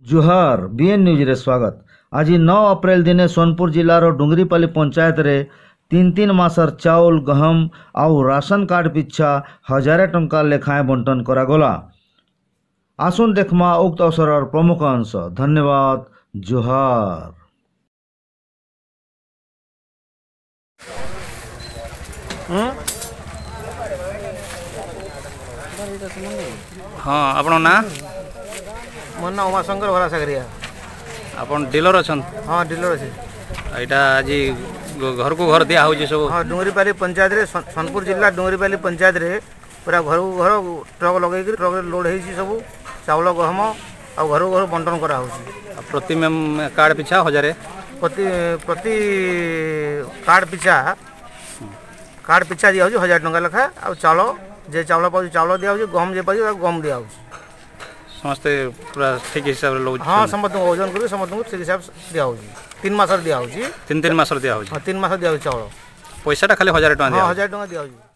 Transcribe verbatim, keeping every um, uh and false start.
जुहार BN news रे स्वागत। आज नौ अप्रैल दिन सोनपुर जिलार डुंगरीपाली पंचायत रे तीन तीन मासर चाउल गहम आउ राशन कार्ड पिछा हजार टंका लेखाएं बंटन करागला। आसुन देखमा उक्त अवसर प्रमुख अंश। धन्यवाद। जुहार। हाँ आपण ना मोर ना उमाशंकर भरा सागरिया। आपण डीलर अछन? हाँ डीलर अच्छे। एटा आज घर को घर दिया होजे सब? हाँ डुंगरीपाली पंचायत रे सोनपुर जिला डुंगरीपाली पंचायत रे पूरा घर को घर ट्रक लगे ट्रक लोड होई सब चावल गहम आ घर को घर बंटन करा होसी। प्रति कार्ड पिछा हजार? प्रति प्रति कार्ड पिछा कार्ड पिछा दिया होची हजार टंका लेखा। आ चावल जे चावल पाउची चावल दिया होची, गहम जे पाउची गहम दिया होची। समस्ते पूरा ठीक हिसाब रे लोग? हाँ समस्त ओजन कर समस्त ठीक हिसाब दिया होची। तीन मास दिया होची। तीन तीन मास दिया होची? हाँ तीन मास दिया होची चावल। पैसा टा खाली हजार टका दिया? हाँ हजार टका दिया होची।